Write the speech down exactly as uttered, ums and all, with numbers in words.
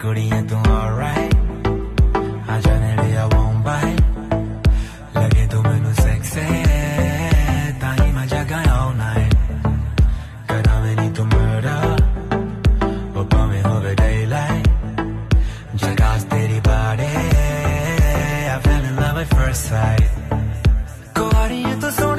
कुड़ियां तू alright आ जाने लिया won't bite लगे तू मैनू sexy ताही मैं जगा all night करा मैनी तू murder वो पावे होवे daylight जगास तेरी body I fell in love at first sight कुआरी है तू सोनी